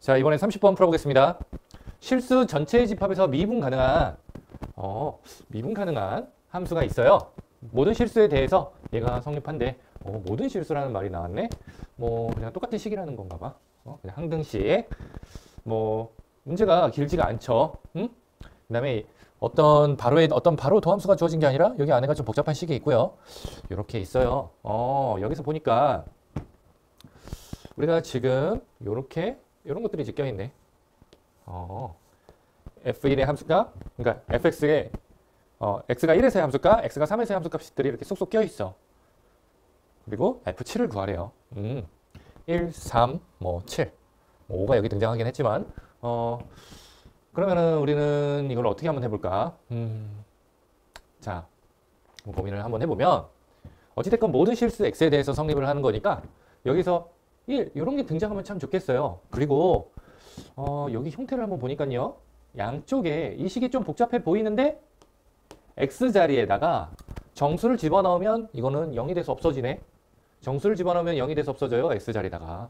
자, 이번엔 30번 풀어보겠습니다. 실수 전체의 집합에서 미분 가능한 함수가 있어요. 모든 실수에 대해서 얘가 성립한대. 모든 실수라는 말이 나왔네. 그냥 똑같은 식이라는 건가 봐. 그냥 항등식. 문제가 길지가 않죠. 응? 그 다음에 어떤 바로 도함수가 주어진 게 아니라 여기 안에가 좀 복잡한 식이 있고요. 이렇게 있어요. 여기서 보니까 우리가 지금 이런 것들이 이제 껴있네. f1의 함수가, 그러니까 fx의 x가 1에서의 함수가, x가 3에서의 함수 값들이 이렇게 쏙쏙 껴있어. 그리고 f7을 구하래요. 1, 3, 7. 5가 여기 등장하긴 했지만, 그러면은 우리는 이걸 어떻게 한번 해볼까? 자, 고민을 한번 해보면, 어찌됐건 모든 실수 x에 대해서 성립을 하는 거니까, 여기서 1, 이런 게 등장하면 참 좋겠어요. 그리고, 여기 형태를 한번 보니까요. 양쪽에 이 식이 좀 복잡해 보이는데, x 자리에다가 정수를 집어넣으면 이거는 0이 돼서 없어지네. 정수를 집어넣으면 0이 돼서 없어져요. x 자리에다가.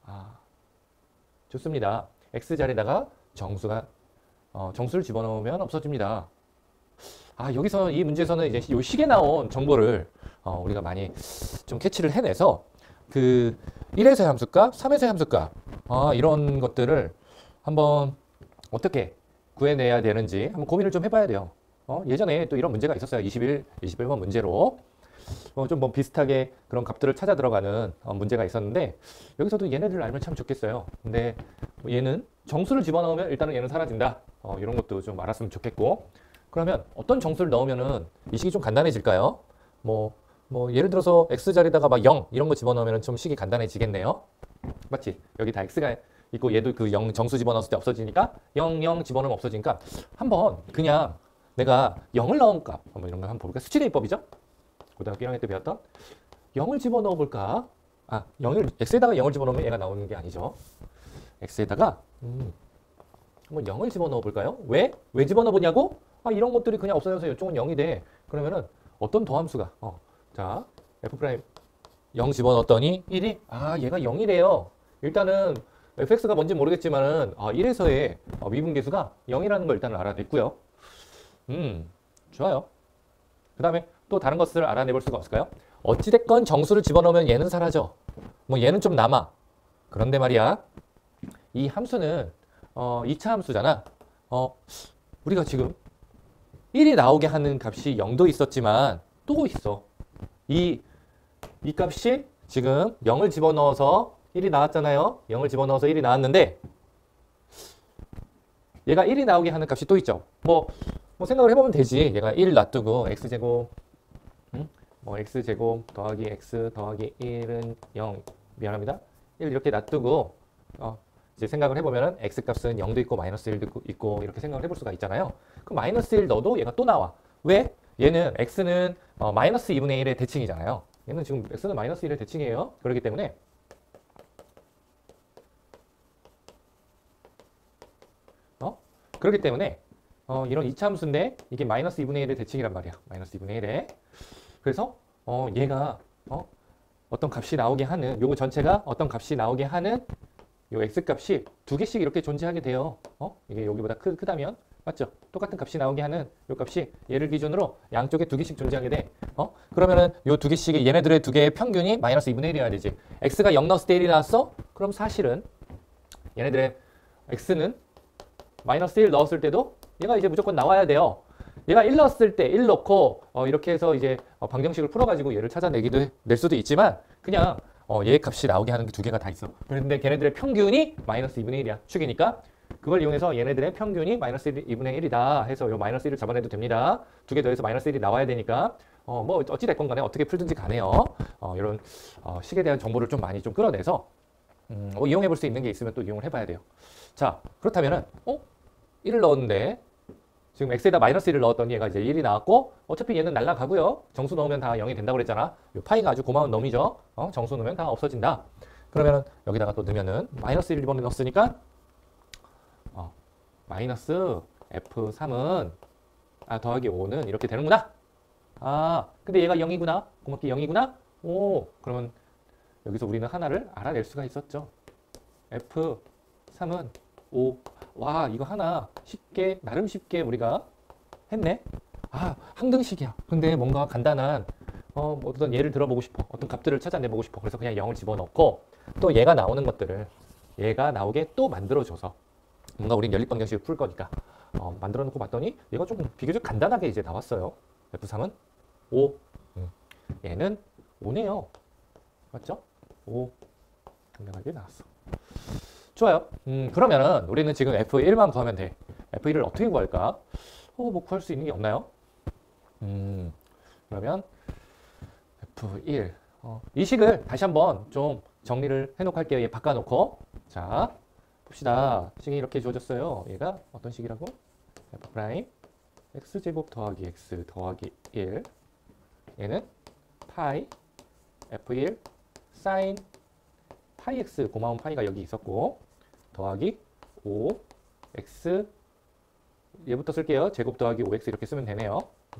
좋습니다. x 자리에다가 정수를 집어넣으면 없어집니다. 여기서 이 문제에서는 이제 이 식에 나온 정보를 우리가 많이 좀 캐치를 해내서 그 1에서의 함수값, 3에서의 함수값 이런 것들을 한번 어떻게 구해내야 되는지 한번 고민을 좀 해봐야 돼요. 예전에 또 이런 문제가 있었어요. 21번 문제로 좀 비슷하게 그런 값들을 찾아 들어가는 문제가 있었는데 여기서도 얘네들을 알면 참 좋겠어요. 근데 얘는 정수를 집어넣으면 일단은 얘는 사라진다. 이런 것도 좀 알았으면 좋겠고, 그러면 어떤 정수를 넣으면은 이 식이 좀 간단해질까요? 예를 들어서 x 자리에다가 막 0 이런 거 집어넣으면 좀 식이 간단해지겠네요. 맞지? 여기 다 x가 있고 얘도 그 0 정수 집어넣었을 때 없어지니까 0, 0 집어넣으면 없어지니까 한번 그냥 내가 0을 넣은 값 이런 거 한번 볼까? 수치대입법이죠? 고등학교 1학년 때 배웠던 0을 집어넣어 볼까? x에다가 0을 집어넣으면 얘가 나오는 게 아니죠. x에다가 한번 0을 집어넣어 볼까요? 왜 집어넣어 보냐고? 이런 것들이 그냥 없어져서 이쪽은 0이 돼. 그러면은 어떤 더함수가 자, f' 0 집어넣었더니 1이 얘가 0이래요. 일단은 fx가 뭔지 모르겠지만은 1에서의 미분계수가 0이라는 걸 일단은 알아냈고요. 좋아요. 그 다음에 또 다른 것을 알아내볼 수가 없을까요? 어찌됐건 정수를 집어넣으면 얘는 사라져. 얘는 좀 남아. 그런데 말이야, 이 함수는 2차 함수잖아. 우리가 지금 1이 나오게 하는 값이 0도 있었지만 또 있어. 이 값이 지금 0을 집어넣어서 1이 나왔잖아요. 0을 집어넣어서 1이 나왔는데 얘가 1이 나오게 하는 값이 또 있죠. 생각을 해보면 되지. 얘가 1 놔두고 x제곱 x제곱 더하기 x 더하기 1은 0 미안합니다. 1 이렇게 놔두고 이제 생각을 해보면은 x값은 0도 있고 마이너스 1도 있고 이렇게 생각을 해볼 수가 있잖아요. 그럼 마이너스 1 넣어도 얘가 또 나와. 왜? 얘는 x는 마이너스 2분의 1의 대칭이잖아요. 얘는 지금 x는 마이너스 1의 대칭이에요. 그렇기 때문에 이런 2차 함수인데 이게 마이너스 2분의 1의 대칭이란 말이야. 마이너스 2분의 1에. 그래서 얘가 어떤 값이 나오게 하는 요거 전체가 어떤 값이 나오게 하는 요 x값이 두 개씩 이렇게 존재하게 돼요. 이게 여기보다 크다면 맞죠? 똑같은 값이 나오게 하는 요 값이 얘를 기준으로 양쪽에 두 개씩 존재하게 돼. 그러면은 요 두 개씩의 얘네들의 두 개의 평균이 마이너스 2분의 1이어야 되지. x가 0 넣었을 때 1이 나왔어? 그럼 사실은 얘네들의 x는 마이너스 1 넣었을 때도 얘가 이제 무조건 나와야 돼요. 얘가 1 넣었을 때 1 넣고 이렇게 해서 이제 방정식을 풀어가지고 얘를 낼 수도 있지만 그냥 얘 값이 나오게 하는 게 두 개가 다 있어. 그런데 걔네들의 평균이 마이너스 2분의 1이야. 축이니까 그걸 이용해서 얘네들의 평균이 마이너스 2분의 1이다 해서 요 마이너스 1을 잡아내도 됩니다. 두 개 더해서 마이너스 1이 나와야 되니까 어찌 됐건 간에 어떻게 풀든지 가네요. 이런 식에 대한 정보를 좀 많이 좀 끌어내서 이용해 볼 수 있는 게 있으면 또 이용을 해봐야 돼요. 자, 그렇다면은 1을 넣었는데 지금 x에다 마이너스 1을 넣었더니 얘가 이제 1이 나왔고 어차피 얘는 날라가고요. 정수 넣으면 다 0이 된다고 그랬잖아. 요 파이가 아주 고마운 놈이죠. 정수 넣으면 다 없어진다. 그러면은 여기다가 또 넣으면은 마이너스 1을 이번에 넣었으니까 마이너스 f3은 더하기 5는 이렇게 되는구나. 근데 얘가 0이구나. 고맙게 0이구나. 그러면 여기서 우리는 하나를 알아낼 수가 있었죠. f3 3은 5. 와, 이거 하나 쉽게, 나름 쉽게 우리가 했네. 아, 항등식이야. 근데 뭔가 간단한 뭐 어떤 예를 들어보고 싶어. 어떤 값들을 찾아내보고 싶어. 그래서 그냥 0을 집어넣고 또 얘가 나오는 것들을 얘가 나오게 또 만들어줘서 뭔가 우린 연립방정식을 풀 거니까 만들어 놓고 봤더니 얘가 조금 비교적 간단하게 이제 나왔어요. F3은 5. 얘는 5네요. 맞죠? 5. 간단하게 나왔어. 좋아요. 그러면은 우리는 지금 F1만 구하면 돼. F1을 어떻게 구할까? 뭐 구할 수 있는 게 없나요? 그러면 F1. 이 식을 다시 한번 좀 정리를 해놓고 할게요. 얘 바꿔놓고. 자, 봅시다. 식이 이렇게 주어졌어요. 얘가 어떤 식이라고? F' x제곱 더하기 x 더하기 1. 얘는 파이 F1 사인 파이 x, 고마운 파이가 여기 있었고, 더하기 5 x, 얘부터 쓸게요. 제곱 더하기 5x 이렇게 쓰면 되네요.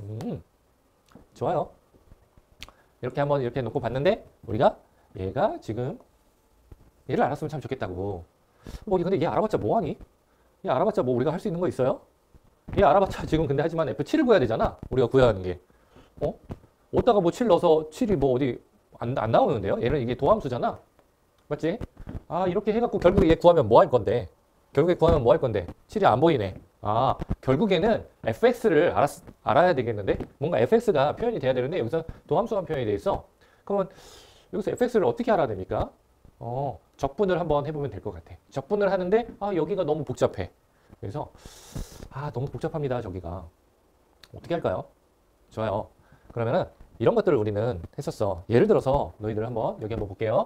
좋아요. 이렇게 한번 이렇게 놓고 봤는데 우리가 얘가 지금 얘를 알았으면 참 좋겠다고. 근데 얘 알아봤자 뭐하니? 얘 알아봤자 뭐 우리가 할 수 있는 거 있어요? 얘 알아봤자 지금 근데 하지만 F7을 구해야 되잖아. 우리가 구해야 하는 게. 어디다가 뭐 7 넣어서 7이 뭐 어디 안 나오는데요? 얘는 이게 도함수잖아. 맞지? 이렇게 해갖고 결국에 얘 구하면 뭐 할 건데? 결국에 구하면 뭐 할 건데? 7이 안 보이네. 결국에는 fx를 알아야 되겠는데? 뭔가 fx가 표현이 돼야 되는데 여기서 도함수가 표현이 돼 있어. 그러면 여기서 fx를 어떻게 알아야 됩니까? 적분을 한번 해보면 될 것 같아. 적분을 하는데 여기가 너무 복잡해. 그래서 너무 복잡합니다. 저기가. 어떻게 할까요? 좋아요. 그러면은 이런 것들을 우리는 했었어. 예를 들어서 너희들 한번 여기 한번 볼게요.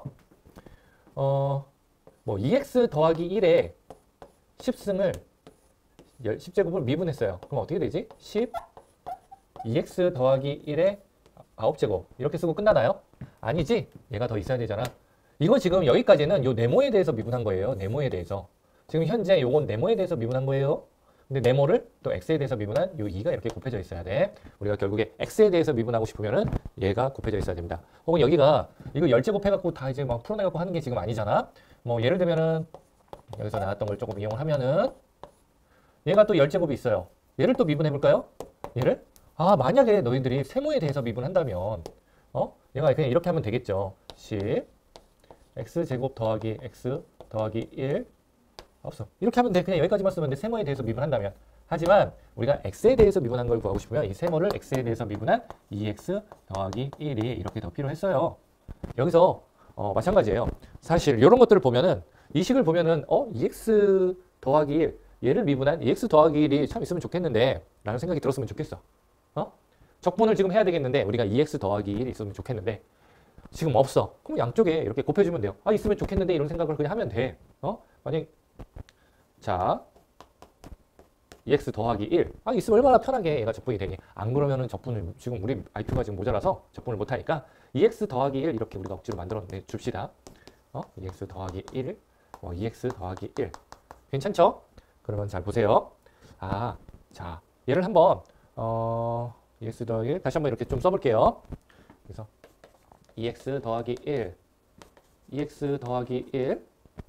뭐 2x 더하기 1에 10승을 10제곱을 미분했어요. 그럼 어떻게 되지? 10 2x 더하기 1에 9제곱 이렇게 쓰고 끝나나요? 아니지. 얘가 더 있어야 되잖아. 이거 지금 여기까지는 요 네모에 대해서 미분한 거예요. 네모에 대해서. 지금 현재 요건 네모에 대해서 미분한 거예요. 근데 네모를 또 x에 대해서 미분한 요 2가 이렇게 곱해져 있어야 돼. 우리가 결국에 x에 대해서 미분하고 싶으면은 얘가 곱해져 있어야 됩니다. 혹은 여기가 이거 10제곱 해갖고 다 이제 막 풀어내갖고 하는 게 지금 아니잖아. 뭐 예를 들면은 여기서 나왔던 걸 조금 이용을 하면은 얘가 또 10제곱이 있어요. 얘를 또 미분해 볼까요? 얘를? 만약에 너희들이 세모에 대해서 미분한다면 얘가 그냥 이렇게 하면 되겠죠. 10 x제곱 더하기 x 더하기 1 없어. 이렇게 하면 돼. 그냥 여기까지만 쓰면 돼. 세모에 대해서 미분한다면. 하지만 우리가 x에 대해서 미분한 걸 구하고 싶으면 이 세모를 x에 대해서 미분한 2x 더하기 1이 이렇게 더 필요했어요. 여기서 마찬가지예요. 사실 이런 것들을 보면은 이 식을 보면은 2x 더하기 1 얘를 미분한 2x 더하기 1이 참 있으면 좋겠는데 라는 생각이 들었으면 좋겠어. 적분을 지금 해야 되겠는데 우리가 2x 더하기 1이 있으면 좋겠는데 지금 없어. 그럼 양쪽에 이렇게 곱해주면 돼요. 있으면 좋겠는데 이런 생각을 그냥 하면 돼. 만약 자 2x 더하기 1 있으면 얼마나 편하게 얘가 적분이 되니. 안 그러면은 적분을 지금 우리 IQ가 지금 모자라서 적분을 못하니까 2x 더하기 1 이렇게 우리가 억지로 만들어 줍시다. 2x 더하기 1 2x 더하기 1 괜찮죠? 그러면 잘 보세요. 자 얘를 한번 2x 더하기 1 다시 한번 이렇게 좀 써볼게요. 그래서 2x 더하기 1 2x 더하기 1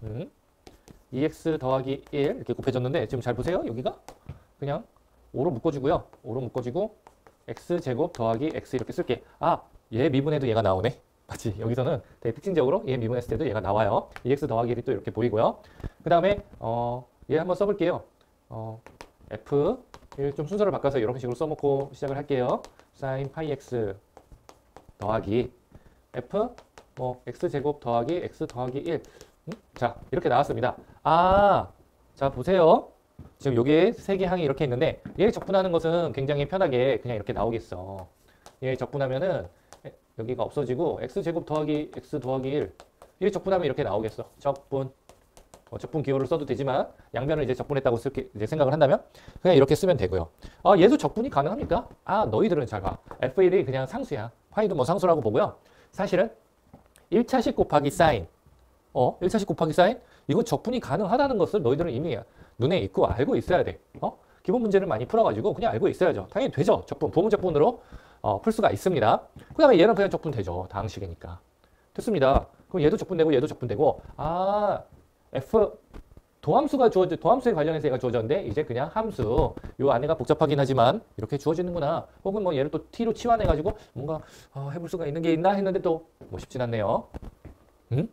2x 더하기 1 이렇게 곱해졌는데 지금 잘 보세요. 여기가 그냥 5로 묶어주고요. 5로 묶어주고 x제곱 더하기 x 이렇게 쓸게. 얘 미분해도 얘가 나오네. 맞지? 여기서는 되게 특징적으로 얘 미분했을 때도 얘가 나와요. 2x 더하기 1이 또 이렇게 보이고요. 그 다음에 얘 한번 써볼게요. f 좀 순서를 바꿔서 이런 식으로 써놓고 시작을 할게요. sin 파이 x 더하기 f x제곱 더하기 x 더하기 1 자 이렇게 나왔습니다. 자 보세요. 지금 여기에 세 개 항이 이렇게 있는데 얘 적분하는 것은 굉장히 편하게 그냥 이렇게 나오겠어. 얘 적분하면은 여기가 없어지고 x제곱 더하기 x 더하기 1 얘 적분하면 이렇게 나오겠어. 적분 적분 기호를 써도 되지만 양변을 이제 적분했다고 이제 생각을 한다면 그냥 이렇게 쓰면 되고요. 얘도 적분이 가능합니까? 너희들은 잘 봐. F1이 그냥 상수야. 파이도 뭐 상수라고 보고요. 사실은 1차식 곱하기 사인 1차식 곱하기 사인 이거 적분이 가능하다는 것을 너희들은 이미 눈에 익고 알고 있어야 돼. 기본 문제를 많이 풀어가지고 그냥 알고 있어야죠. 당연히 되죠. 적분, 부분적분으로 풀 수가 있습니다. 그 다음에 얘는 그냥 적분 되죠. 다항식이니까. 됐습니다. 그럼 얘도 적분되고 얘도 적분되고 F 도함수에 관련해서 얘가 주어졌는데 이제 그냥 함수. 요 안에가 복잡하긴 하지만 이렇게 주어지는구나. 혹은 뭐 얘를 또 t로 치환해가지고 뭔가 해볼 수가 있는 게 있나 했는데 또 뭐 쉽진 않네요. 응?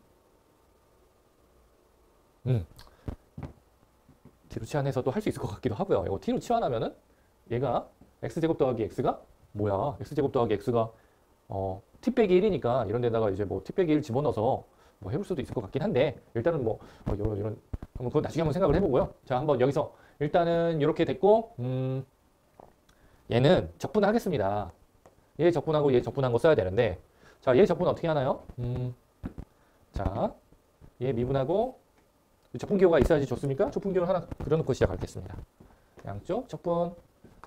t로 치환해서도 할 수 있을 것 같기도 하고요. 이거 t로 치환하면은 얘가 x제곱 더하기 x가 뭐야? x제곱 더하기 x가 t 빼기 1이니까 이런 데다가 이제 뭐 t 빼기 1 집어넣어서 뭐 해볼 수도 있을 것 같긴 한데 일단은 뭐 이런 한번 그거 나중에 한번 생각을 해보고요. 자, 한번 여기서 일단은 이렇게 됐고 얘는 적분하겠습니다. 얘 적분하고 얘 적분한 거 써야 되는데 자, 얘 적분 어떻게 하나요? 자, 얘 미분하고 적분기호가 있어야지 좋습니까? 적분기호를 하나 그려놓고 시작하겠습니다. 양쪽 적분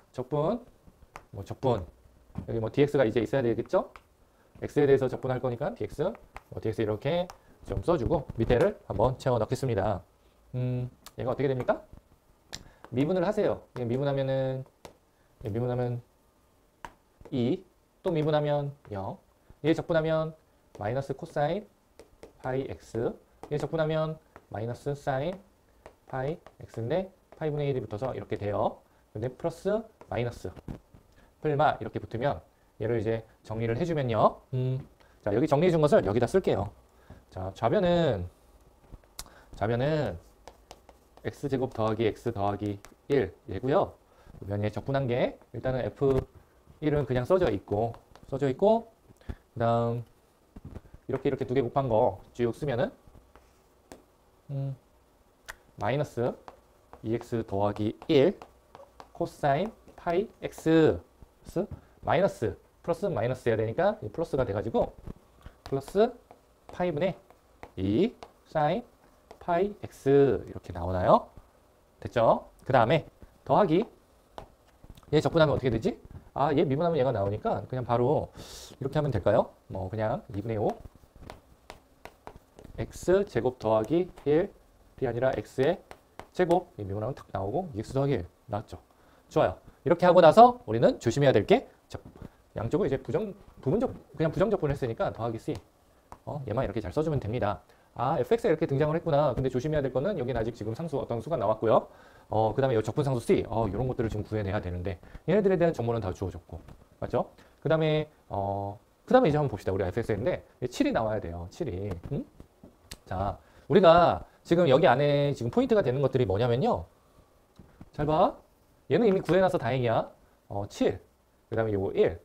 뭐 적분 여기 뭐 dx가 이제 있어야 되겠죠? x에 대해서 적분할 거니까 dx 뭐 dx 이렇게 좀 써주고 밑에를 한번 채워 넣겠습니다. 얘가 어떻게 됩니까? 미분을 하세요. 미분하면 2, 또 미분하면 0. 얘 적분하면 마이너스 코사인 파이 x. 얘 적분하면 마이너스 사인 파이 x인데 파이분의 1이 붙어서 이렇게 돼요. 근데 플러스 마이너스 풀마 이렇게 붙으면 얘를 이제 정리를 해주면요. 자, 여기 정리해 준 것을 여기다 쓸게요. 자, 좌변은 x제곱 더하기 x 더하기 1 얘고요. 면에 적분한 게 일단은 f1은 그냥 써져 있고 그 다음 이렇게 두 개 곱한 거 쭉 쓰면은 마이너스 2x 더하기 1 코사인 파이 x 마이너스 플러스 마이너스 해야 되니까 이 플러스가 돼가지고 플러스 파이분의 2 사인 파이 x 이렇게 나오나요? 됐죠? 그 다음에 더하기 얘 적분하면 어떻게 되지? 얘 미분하면 얘가 나오니까 그냥 바로 이렇게 하면 될까요? 뭐 그냥 2분의 5 x 제곱 더하기 1이 아니라 x의 제곱 미분하면 탁 나오고 x 더하기 1 나왔죠? 좋아요. 이렇게 하고 나서 우리는 조심해야 될 게 양쪽을 이제 그냥 부정적분을 했으니까 더하기 c 얘만 이렇게 잘 써주면 됩니다. fx가 이렇게 등장을 했구나. 근데 조심해야 될 거는 여기는 아직 지금 상수 어떤 수가 나왔고요. 그 다음에 이 적분상수 c 이런 것들을 지금 구해내야 되는데 얘네들에 대한 정보는 다 주어졌고 맞죠? 그 다음에 이제 한번 봅시다. 우리 fx인데 7이 나와야 돼요. 7이. 자, 우리가 지금 여기 안에 지금 포인트가 되는 것들이 뭐냐면요. 잘 봐. 얘는 이미 구해놔서 다행이야. 7. 그 다음에 요거 1.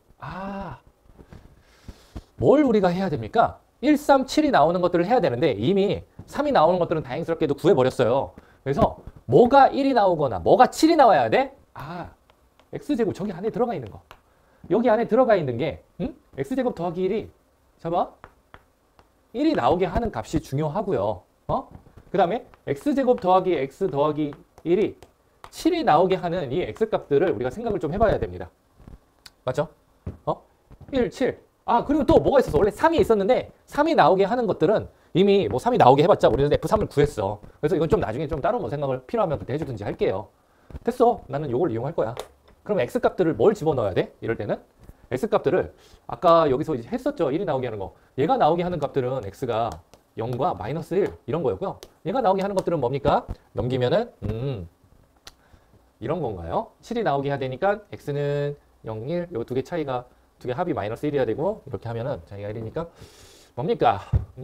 뭘 우리가 해야 됩니까? 1, 3, 7이 나오는 것들을 해야 되는데 이미 3이 나오는 것들은 다행스럽게도 구해버렸어요. 그래서 뭐가 1이 나오거나 뭐가 7이 나와야 돼? x제곱 저기 안에 들어가 있는 거. 여기 안에 들어가 있는 게 x제곱 더하기 1이 잡아 1이 나오게 하는 값이 중요하고요. 그 다음에 x제곱 더하기 x 더하기 1이 7이 나오게 하는 이 x값들을 우리가 생각을 좀 해봐야 됩니다. 맞죠? 1, 7. 그리고 또 뭐가 있었어? 원래 3이 있었는데 3이 나오게 하는 것들은 이미 뭐 3이 나오게 해봤자 우리는 F3을 구했어. 그래서 이건 좀 나중에 좀 따로 뭐 생각을 필요하면 그때 해주든지 할게요. 됐어. 나는 이걸 이용할 거야. 그럼 X값들을 뭘 집어넣어야 돼? 이럴 때는 X값들을 아까 여기서 이제 했었죠. 1이 나오게 하는 거. 얘가 나오게 하는 값들은 X가 0과 마이너스 1 이런 거였고요. 얘가 나오게 하는 것들은 뭡니까? 넘기면은 이런 건가요? 7이 나오게 해야 되니까 X는 0, 1 요 두 개 차이가 두 개 합이 마이너스 1이어야 되고 이렇게 하면은 자기가 1이니까 뭡니까?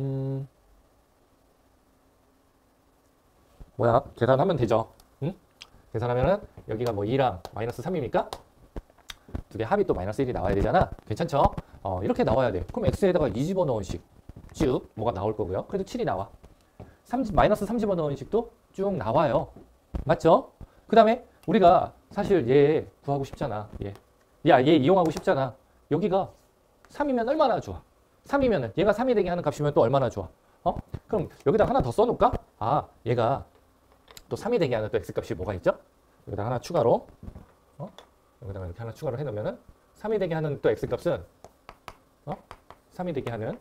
뭐야? 계산하면 되죠. 계산하면은 여기가 뭐 2랑 마이너스 3입니까? 두 개 합이 또 마이너스 1이 나와야 되잖아. 괜찮죠? 이렇게 나와야 돼. 그럼 x에다가 2 집어넣은 식 쭉 뭐가 나올 거고요. 그래도 7이 나와. 마이너스 3 집어넣은 식도 쭉 나와요. 맞죠? 그 다음에 우리가 사실 얘 구하고 싶잖아. 얘 이용하고 싶잖아. 여기가 3이면 얼마나 좋아? 3이면은 얘가 3이 되게 하는 값이면 또 얼마나 좋아? 그럼 여기다 하나 더 써놓을까? 얘가 또 3이 되게 하는 또 x값이 뭐가 있죠? 여기다 하나 추가로 여기다가 이렇게 하나 추가로 해놓으면은 3이 되게 하는 또 x값은 3이 되게 하는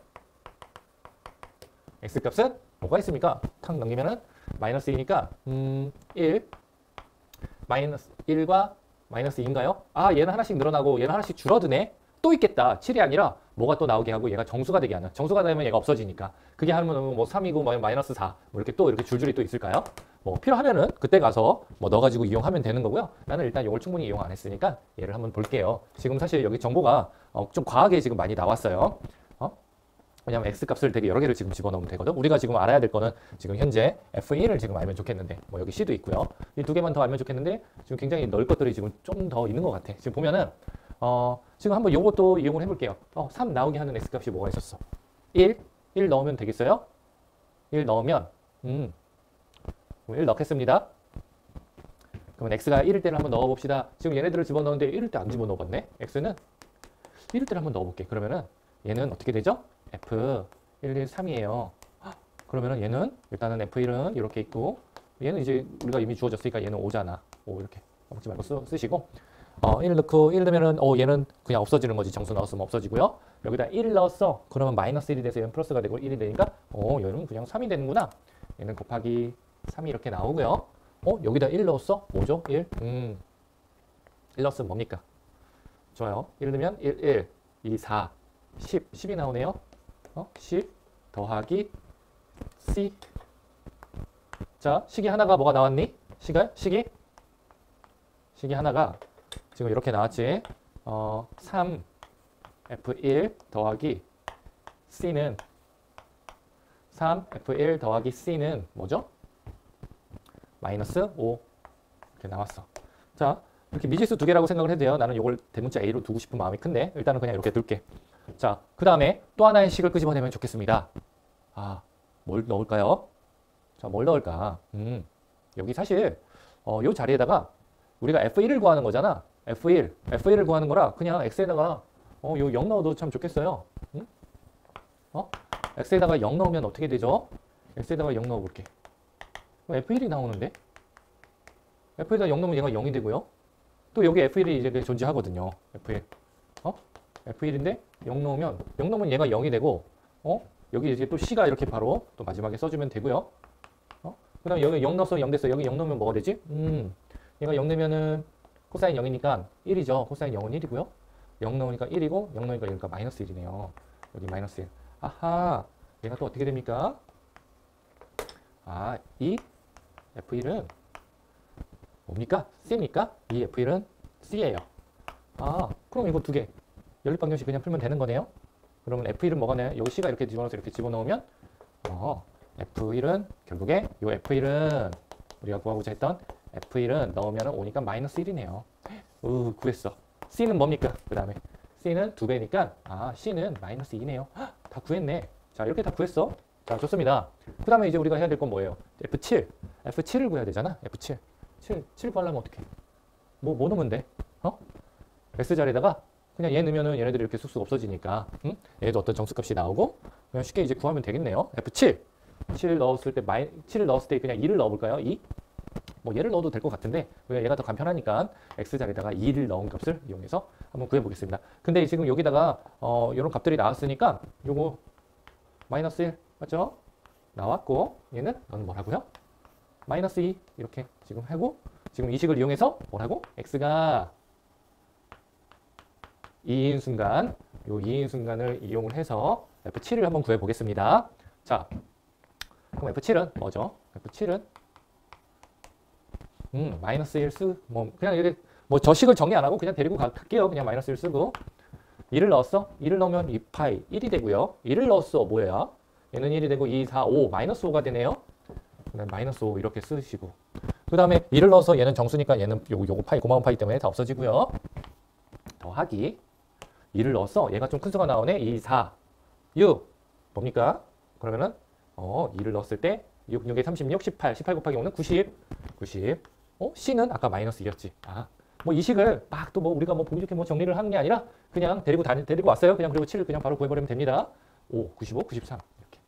x값은 뭐가 있습니까? 탁 넘기면은 마이너스 2니까 1 마이너스 1과 마이너스 2인가요? 얘는 하나씩 늘어나고 얘는 하나씩 줄어드네. 또 있겠다. 7이 아니라 뭐가 또 나오게 하고 얘가 정수가 되게 하는. 정수가 되면 얘가 없어지니까. 그게 하면 뭐 3이고 뭐 마이너스 4. 뭐 이렇게 또 이렇게 줄줄이 또 있을까요? 뭐 필요하면은 그때 가서 뭐 넣어가지고 이용하면 되는 거고요. 나는 일단 이걸 충분히 이용 안 했으니까 얘를 한번 볼게요. 지금 사실 여기 정보가 좀 과하게 지금 많이 나왔어요. 왜냐면 x값을 되게 여러 개를 지금 집어넣으면 되거든. 우리가 지금 알아야 될 거는 지금 현재 f1을 지금 알면 좋겠는데, 뭐 여기 c도 있고요. 이 두 개만 더 알면 좋겠는데 지금 굉장히 넣을 것들이 지금 좀 더 있는 것 같아. 지금 보면은 지금 한번 요것도 이용을 해볼게요. 3 나오게 하는 x값이 뭐가 있었어? 1 넣으면 되겠어요? 1 넣으면 1 넣겠습니다. 그러면 x가 1일 때를 한번 넣어봅시다. 지금 얘네들을 집어넣는데 1일 때 안 집어넣어봤네. x는 1일 때를 한번 넣어볼게. 그러면은 얘는 어떻게 되죠? F113이에요. 그러면은 얘는 일단은 F1은 이렇게 있고, 얘는 이제 우리가 이미 주어졌으니까 얘는 5잖아. 5 이렇게 먹지 말고 쓰시고, 1 넣고 1 넣으면은 얘는 그냥 없어지는 거지. 정수 넣었으면 없어지고요. 여기다 1을 넣었어. 그러면 마이너스 1이 돼서 얘는 플러스가 되고 1이 되니까 얘는 그냥 3이 되는구나. 얘는 곱하기 3이 이렇게 나오고요. 여기다 1 넣었어? 뭐죠? 1? 1 넣었으면 뭡니까? 좋아요. 1 넣으면 1, 2, 4, 10. 10이 나오네요. 10 더하기 C. 자, 식이 하나가 뭐가 나왔니? 식이 하나가 지금 이렇게 나왔지. 3 F1 더하기 C는 3 F1 더하기 C는 뭐죠? 마이너스 5 이렇게 나왔어. 자, 이렇게 미지수 두 개라고 생각을 해도 돼요. 나는 이걸 대문자 A로 두고 싶은 마음이 큰데 일단은 그냥 이렇게 둘게. 자, 그 다음에 또 하나의 식을 끄집어내면 좋겠습니다. 뭘 넣을까요? 자, 뭘 넣을까? 여기 사실 요 자리에다가 우리가 F1을 구하는 거잖아. F1을 구하는 거라 그냥 X에다가 요 0 넣어도 참 좋겠어요. X에다가 0 넣으면 어떻게 되죠? X에다가 0 넣어볼게. F1이 나오는데? F에다 0 넣으면 얘가 0이 되고요. 또 여기 F1이 이제 존재하거든요. F1. F1인데 0 넣으면 얘가 0이 되고, 여기 이제 또 C가 이렇게 바로 또 마지막에 써주면 되고요. 그 다음에 여기 0 넣었어, 0 됐어. 여기 0 넣으면 뭐가 되지? 얘가 0 넣으면은 코사인 0이니까 1이죠. 코사인 0은 1이고요. 0 넣으니까 1이고, 0 넣으니까 여기가 마이너스 1이네요. 여기 마이너스 1. 아하, 얘가 또 어떻게 됩니까? 이 F1은 뭡니까? C입니까? 이 F1은 C예요. 그럼 이거 두 개. 연립방정식 그냥 풀면 되는 거네요. 그러면 F1은 뭐가 나요? 여기 C가 이렇게 집어넣어서 이렇게 집어넣으면 F1은 결국에 요 F1은 우리가 구하고자 했던 F1은 넣으면 5니까 마이너스 1이네요. 구했어. C는 뭡니까? 그 다음에 C는 2배니까 C는 마이너스 2네요. 다 구했네. 자, 이렇게 다 구했어. 자, 좋습니다. 그 다음에 이제 우리가 해야 될 건 뭐예요? F7을 구해야 되잖아. F7. 7 구하려면 어떻게? 뭐 넣으면 돼? X자리에다가 그냥 얘 넣으면은 얘네들이 이렇게 쑥쑥 없어지니까, 얘도 어떤 정수값이 나오고, 그냥 쉽게 이제 구하면 되겠네요. F7. 7을 넣었을 때, 7을 넣었을 때 그냥 2를 넣어볼까요? 2? 뭐 얘를 넣어도 될 것 같은데, 얘가 더 간편하니까 X자리에다가 2를 넣은 값을 이용해서 한번 구해보겠습니다. 근데 지금 여기다가, 이런 값들이 나왔으니까, 요거, 마이너스 1, 맞죠? 나왔고, 얘는 뭐라고요? 마이너스 2, 이렇게 지금 하고, 지금 이 식을 이용해서 뭐라고? X가 2인 순간, 요 2인 순간을 이용을 해서 F7을 한번 구해 보겠습니다. 자, 그럼 F7은 뭐죠? F7은 마이너스 1 그냥 이렇게 저 식을 정리 안 하고 그냥 데리고 갈게요. 그냥 마이너스 1 쓰고 2를 넣었어? 2를 넣으면 2파이 1이 되고요. 2를 넣었어. 뭐야? 얘는 1이 되고 2, 4, 5 마이너스 5가 되네요. 마이너스 5 이렇게 쓰시고 그 다음에 2를 넣어서 얘는 정수니까 얘는 요거 파이 고마운 파이 때문에 다 없어지고요. 더하기 2를 넣었어. 얘가 좀 큰 수가 나오네. 2, 4, 6 뭡니까? 그러면은 2를 넣었을 때 6, 6에 36, 18 곱하기 5는 90 C는 아까 마이너스 2였지. 뭐 이 식을 막 또 뭐 우리가 뭐 보기 좋게 뭐 정리를 하는 게 아니라 그냥 데리고 왔어요. 그냥 그리고 7을 그냥 바로 구해버리면 됩니다. 5, 95, 93 이렇게.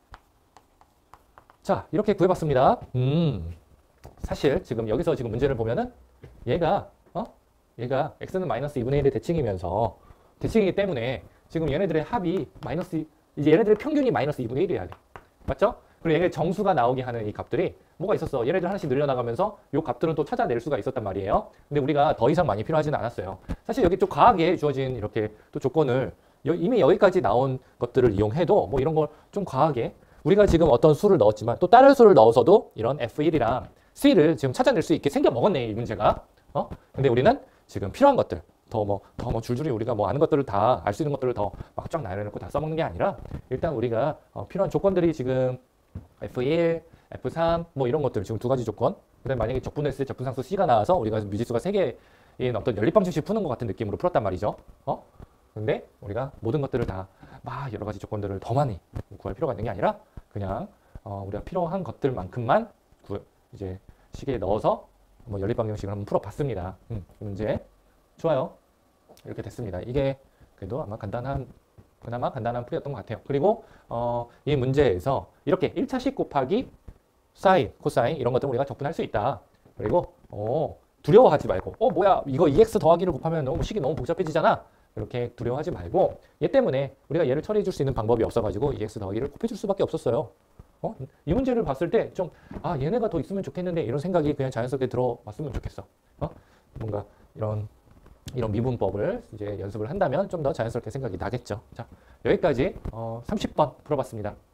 자, 이렇게 구해봤습니다. 사실 지금 여기서 지금 문제를 보면은 얘가 X는 마이너스 2분의 1의 대칭이면서 대칭이기 때문에 지금 얘네들의 합이 마이너스, 이제 얘네들의 평균이 마이너스 2분의 1이어야 돼. 맞죠? 그리고 얘네 정수가 나오게 하는 이 값들이 뭐가 있었어? 얘네들 하나씩 늘려나가면서 요 값들은 또 찾아낼 수가 있었단 말이에요. 근데 우리가 더 이상 많이 필요하지는 않았어요. 사실 여기 좀 과하게 주어진 이렇게 또 조건을 이미 여기까지 나온 것들을 이용해도 뭐 이런 걸 좀 과하게 우리가 지금 어떤 수를 넣었지만 또 다른 수를 넣어서도 이런 F1이랑 C를 지금 찾아낼 수 있게 생겨 먹었네, 이 문제가. 근데 우리는 지금 필요한 것들, 더 뭐 줄줄이 우리가 뭐 아는 것들을 다 알 수 있는 것들을 더 막 쫙 나열해놓고 다 써먹는 게 아니라 일단 우리가 필요한 조건들이 지금 F1, F3 뭐 이런 것들 지금 두 가지 조건. 그다음에 만약에 적분했을 때 적분상수 C가 나와서 우리가 미지수가 3개인 어떤 연립 방정식 푸는 것 같은 느낌으로 풀었단 말이죠. 근데 우리가 모든 것들을 다 막 여러 가지 조건들을 더 많이 구할 필요가 있는 게 아니라 그냥 우리가 필요한 것들만큼만 이제 시계에 넣어서 뭐 연립 방정식을 한번 풀어봤습니다. 문제 좋아요. 이렇게 됐습니다. 이게 그래도 아마 그나마 간단한 풀이였던 것 같아요. 그리고 이 문제에서 이렇게 1차식 곱하기 사인, 코사인 이런 것들 우리가 적분할 수 있다. 그리고 두려워하지 말고 뭐야 이거 2x 더하기를 곱하면 너무 식이 너무 복잡해지잖아. 이렇게 두려워하지 말고 얘 때문에 우리가 얘를 처리해 줄 수 있는 방법이 없어가지고 2x 더하기를 곱해줄 수밖에 없었어요. 이 문제를 봤을 때 좀 얘네가 더 있으면 좋겠는데 이런 생각이 그냥 자연스럽게 들어왔으면 좋겠어. 뭔가 이런 미분법을 이제 연습을 한다면 좀 더 자연스럽게 생각이 나겠죠. 자, 여기까지 30번 풀어봤습니다.